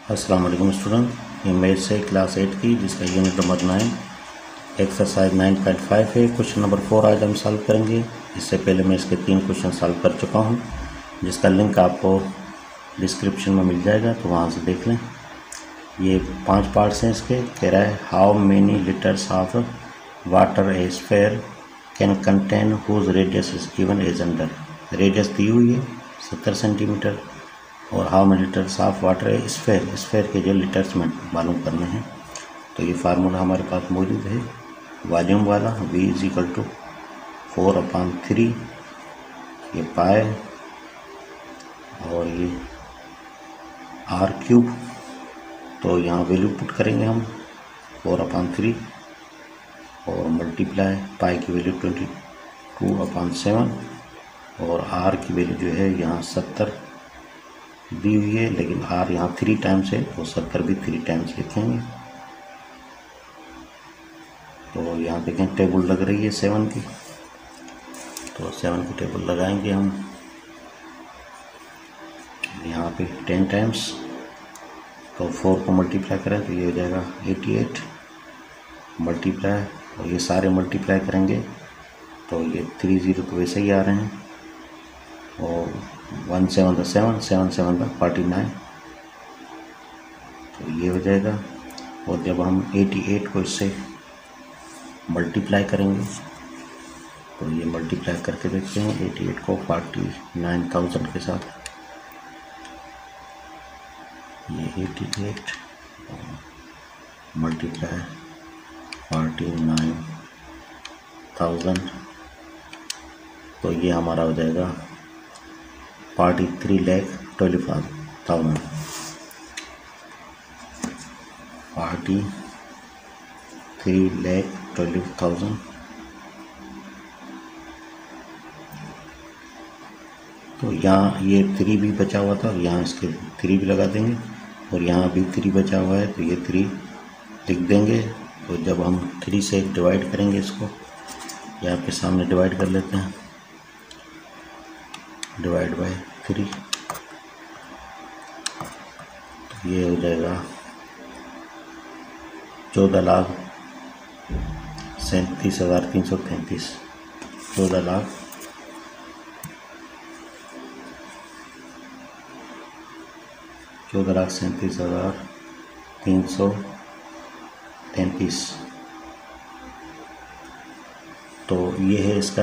अस्सलाम वालेकुम स्टूडेंट, ये मैथ से क्लास 8 की जिसका यूनिट नंबर 9 एक्सरसाइज 9.5 है। क्वेश्चन नंबर 4 आज हम सॉल्व करेंगे। इससे पहले मैं इसके 3 क्वेश्चन सॉल्व कर चुका हूँ, जिसका लिंक आपको डिस्क्रिप्शन में मिल जाएगा, तो वहाँ से देख लें। ये 5 पार्ट्स हैं इसके। कह रहा है how many litres of water a sphere can contain whose radius is given as under. Radius दी हुई है 70 सेंटीमीटर और how many litres of water है स्फीयर के जो लीटर्स में मालूम करने हैं। तो ये फार्मूला हमारे पास मौजूद है वॉल्यूम वाला, V = 4/3, ये पाए और ये r³ तो यहाँ वैल्यू पुट करेंगे हम 4/3 और मल्टीप्लाई पाई की वैल्यू 22/7 और r की वैल्यू जो है यहाँ 70 दी हुई है, लेकिन r यहाँ 3 टाइम्स है तो 70 भी 3 टाइम्स लिखेंगे। तो यहाँ देखें टेबल लग रही है 7 की, तो 7 की टेबल लगाएंगे हम यहाँ पे 10 टाइम्स। तो 4 को मल्टीप्लाई करें तो ये हो जाएगा 88 मल्टीप्लाई, और ये सारे मल्टीप्लाई करेंगे तो ये 30 तो वैसे ही आ रहे हैं, और 1 7 7 7 7 49 तो ये हो जाएगा। और जब हम 88 को इससे मल्टीप्लाई करेंगे तो ये मल्टीप्लाई करके देखते हैं 88 को 49,000 के साथ। ये 88 मल्टीप्लाई 49,000 तो ये हमारा हो जाएगा 43,12,000 43,12,000। तो यहाँ ये 3 भी बचा हुआ था और यहाँ इसके 3 भी लगा देंगे, और यहाँ भी 3 बचा हुआ है तो ये 3 लिख देंगे। तो जब हम 3 से डिवाइड करेंगे इसको, यहाँ पे सामने डिवाइड कर लेते हैं, डिवाइड बाय 3 तो ये हो जाएगा 14,37,333 14,37,333। तो ये है इसका।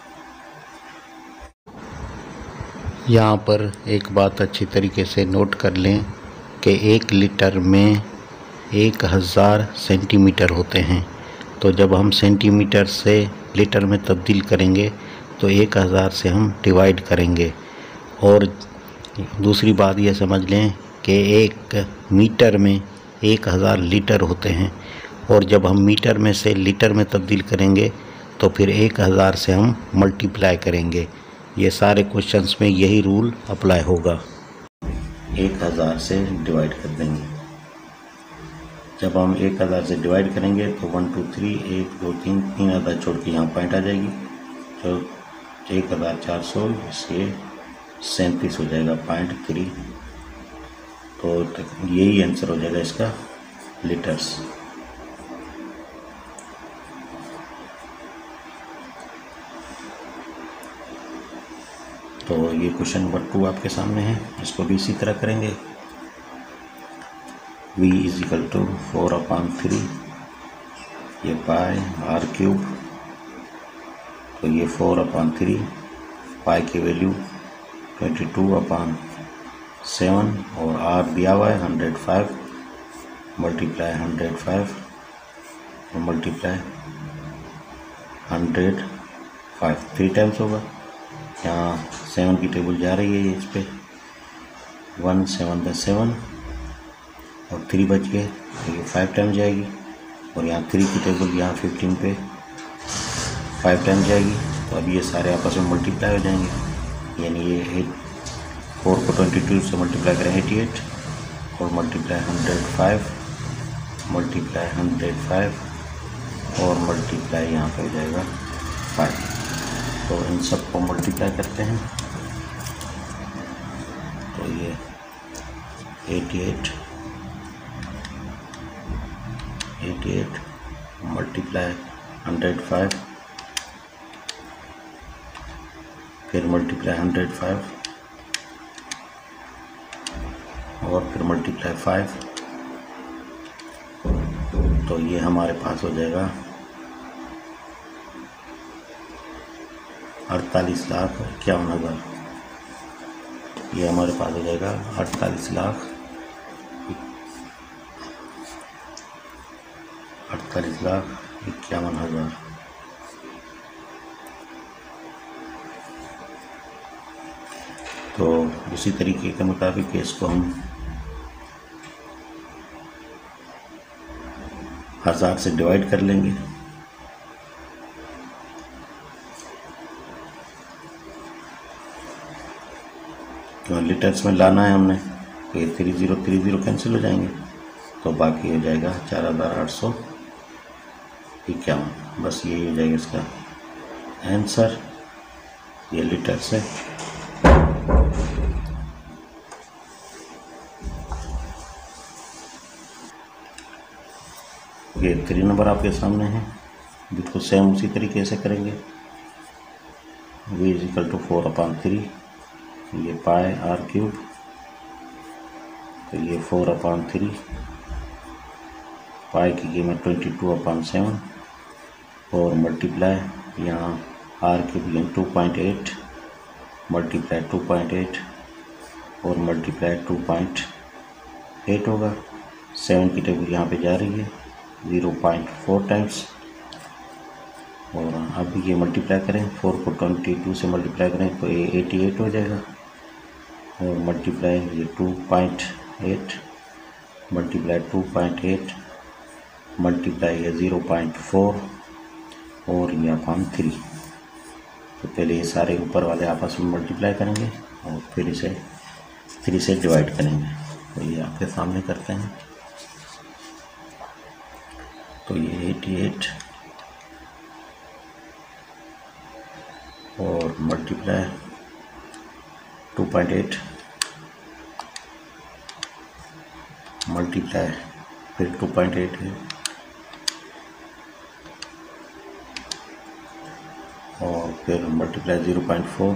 यहाँ पर एक बात अच्छी तरीके से नोट कर लें कि 1 लीटर में 1000 सेंटीमीटर होते हैं। तो जब हम सेंटीमीटर से लीटर में तब्दील करेंगे तो 1000 से हम डिवाइड करेंगे। और दूसरी बात यह समझ लें कि 1 मीटर में 1000 लीटर होते हैं, और जब हम मीटर में से लीटर में तब्दील करेंगे तो फिर 1000 से हम मल्टीप्लाई करेंगे। ये सारे क्वेश्चंस में यही रूल अप्लाई होगा। 1000 से डिवाइड कर देंगे। जब हम 1000 से डिवाइड करेंगे तो 1 2 3 1 2 3 अदद छोड़ के यहाँ पॉइंट आ जाएगी, तो 1400 इसके 37 हो जाएगा 0.3। तो यही आंसर हो जाएगा इसका लीटर्स। तो ये क्वेश्चन नंबर 2 आपके सामने है, इसको भी इसी तरह करेंगे। V = 4/3, ये पाई r³, तो ये 4/3 पाई की वैल्यू 22/7 और r दिया हुआ है 105 मल्टीप्लाई 105 और मल्टीप्लाई 105 3 टाइम्स होगा। यहाँ 7 की टेबल जा रही है इस पर 1 7 7 और 3 बच गए तो ये 5 टाइम जाएगी, और यहाँ 3 की टेबल यहाँ 15 पे 5 टाइम जाएगी। तो अब ये सारे आपस में मल्टीप्लाई हो जाएंगे, यानी ये 4 को 22 से मल्टीप्लाई करें 88 और मल्टीप्लाई 105 मल्टीप्लाई 105 और मल्टीप्लाई यहाँ पे हो जाएगा 5। तो इन सब को मल्टीप्लाई करते हैं तो ये 88 88 मल्टीप्लाई 105, फिर मल्टीप्लाई 105 और फिर मल्टीप्लाई 5, तो ये हमारे पास हो जाएगा 48,51,000। ये हमारे पास हो जाएगा 48,51,000। तो उसी तरीके के मुताबिक इसको हम 1000 से डिवाइड कर लेंगे। तो लीटर्स में लाना है हमने, तो ये 3030 कैंसिल हो जाएंगे, तो बाकी हो जाएगा 4851। बस यही हो जाएगा इसका आंसर। ये लीटर से ये 3 नंबर आपके सामने है, बिल्कुल सेम उसी तरीके से करेंगे। v = 4/3, ये पाई r³, तो ये 4/3, पाई की कीमत 22/7 और मल्टीप्लाई यहाँ r³ यानी 2.8 मल्टीप्लाई 2.8 और मल्टीप्लाई 2.8 होगा। 7 की टेबल यहाँ पे जा रही है 0.4 टाइम्स, और अब ये मल्टीप्लाई करें 4 को 22 से मल्टीप्लाई करें तो ये 88 हो जाएगा, और मल्टीप्लाई ये 2.8 मल्टीप्लाई 2.8 मल्टीप्लाई ये 0.4 और ये अपन 3। तो पहले ये सारे ऊपर वाले आपस में मल्टीप्लाई करेंगे और फिर इसे 3 से डिवाइड करेंगे। तो ये आपके सामने करते हैं। तो ये 88 और मल्टीप्लाई 2.8 मल्टीप्लाई फिर 2.8 है और फिर मल्टीप्लाई 0.4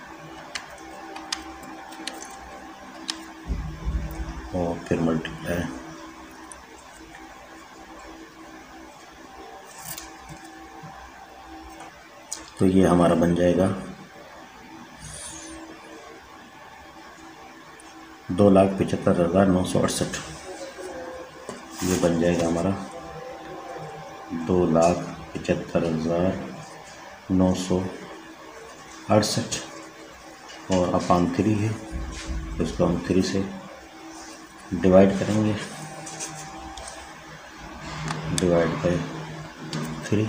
और फिर मल्टीप्लाई तो ये हमारा बन जाएगा 2,75,968। ये बन जाएगा हमारा 2,75,968 और अपान 3 है, तो इसको हम 3 से डिवाइड करेंगे, डिवाइड बाय 3,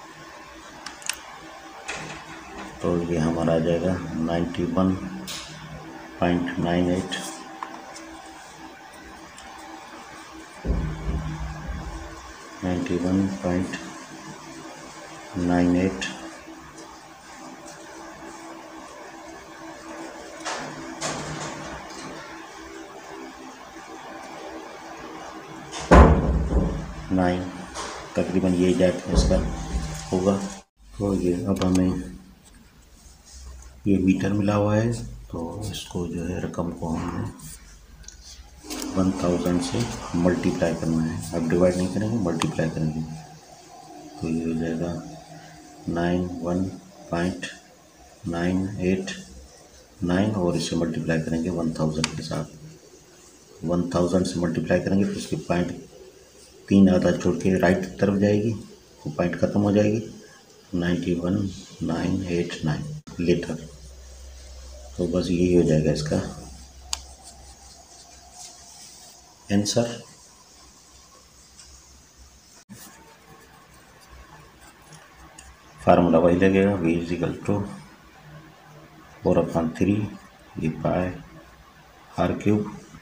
तो ये हमारा आ जाएगा 91.98 91.98 9 तकरीबन ये जाके इसका होगा। तो ये अब हमें ये मीटर मिला हुआ है, तो इसको जो है रकम को हमने 1000 से मल्टीप्लाई करना है। अब डिवाइड नहीं करेंगे, मल्टीप्लाई करेंगे, तो ये हो जाएगा 91.989 और इसे मल्टीप्लाई करेंगे 1000 के साथ। 1000 से मल्टीप्लाई करेंगे तो इसकी पॉइंट 3 आधा छोड़ के राइट तरफ जाएगी, तो पॉइंट ख़त्म हो जाएगी। 91,989 लीटर। तो बस यही हो जाएगा इसका आंसर। फार्मूला वही लगेगा, v = 4/3 ये पाई r³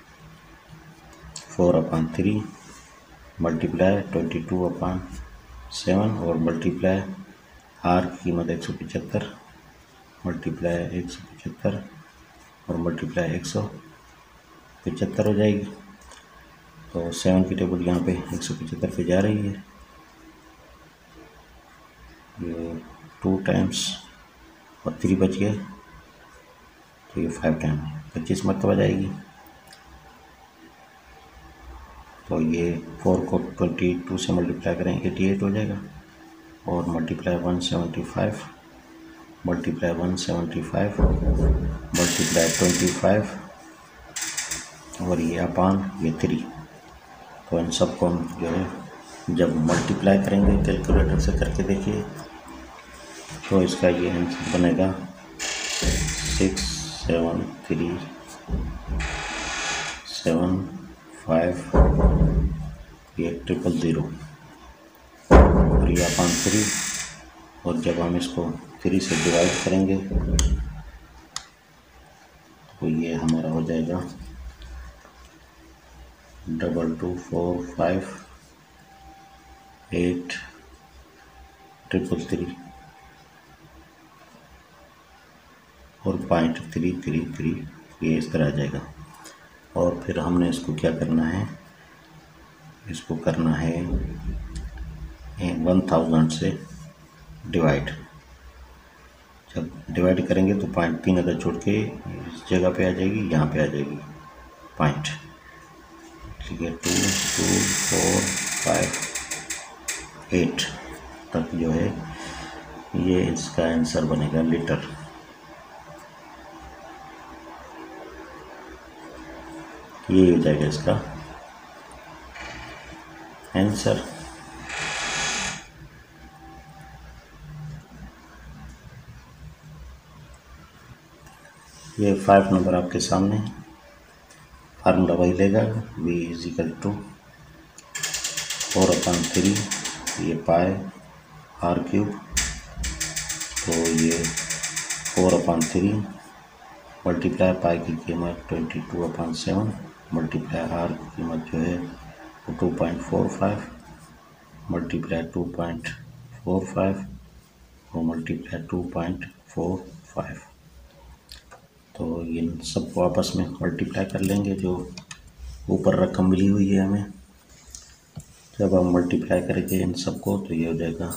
4/3 मल्टीप्लाई 22/7 और मल्टीप्लाई r की कीमत 175 मल्टीप्लाई 175 और मल्टीप्लाई 175 हो जाएगी। तो 7 की टेबल यहाँ पे 175 पे जा रही है। ये 2 टाइम्स और 3 बच गए, तो ये 5 टाइम 25 मरतबा जाएगी। तो ये 4 को 22 से मल्टीप्लाई करें 88 हो जाएगा, और मल्टीप्लाई 175 मल्टीप्लाई 175 मल्टीप्लाई 25 और ये अपान ये 3। तो इन सबको हम जो है जब मल्टीप्लाई करेंगे कैलकुलेटर से करके देखिए, तो इसका ये आंसर बनेगा 67375 ये 000 और ये अपान 3। और जब हम इसको 3 से डिवाइड करेंगे तो ये हमारा हो जाएगा 22458333 और 0.333 ये इस तरह आ जाएगा। और फिर हमने इसको क्या करना है, इसको करना है 1000 से डिवाइड। जब डिवाइड करेंगे तो 0.3 अगर छोड़ के इस जगह पे आ जाएगी, यहाँ पे आ जाएगी पॉइंट, ठीक है। 2 2 4 5 8 तक जो है ये इसका आंसर बनेगा लीटर। ये हो जाएगा इसका आंसर। ये 5 नंबर आपके सामने, फार्मूला वही लेगा, v = 4/3 ये पाई r³ तो ये 4/3 मल्टीप्लाई पाई की कीमत 22/7 मल्टीप्लाई r की कीमत जो है 2.45 मल्टीप्लाई 2.45 और मल्टीप्लाई 2.45। तो इन सबको आपस में मल्टीप्लाई कर लेंगे जो ऊपर रकम मिली हुई है हमें। जब हम मल्टीप्लाई करेंगे इन सबको तो ये हो जाएगा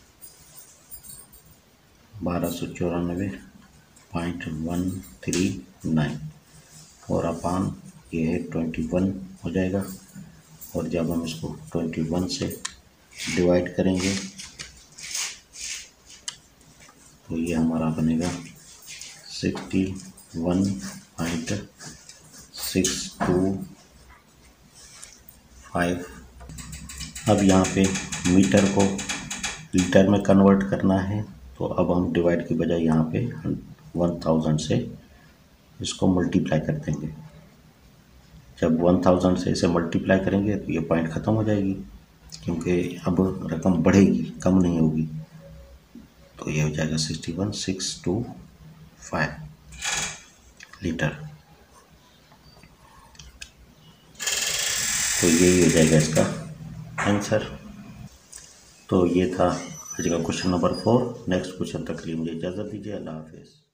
1294.139 और अपान ये है 21 हो जाएगा। और जब हम इसको 21 से डिवाइड करेंगे तो ये हमारा बनेगा 61.625। अब यहाँ पे मीटर को लीटर में कन्वर्ट करना है, तो अब हम डिवाइड की बजाय यहाँ पे 1000 से इसको मल्टीप्लाई कर देंगे। जब 1000 से इसे मल्टीप्लाई करेंगे तो ये पॉइंट ख़त्म हो जाएगी, क्योंकि अब रकम बढ़ेगी, कम नहीं होगी। तो ये हो जाएगा 61.625 लीटर। तो यही हो जाएगा इसका आंसर। तो ये था आज का क्वेश्चन नंबर 4। नेक्स्ट क्वेश्चन तक के लिए मुझे इजाज़त दीजिए। अल्लाह हाफिज़।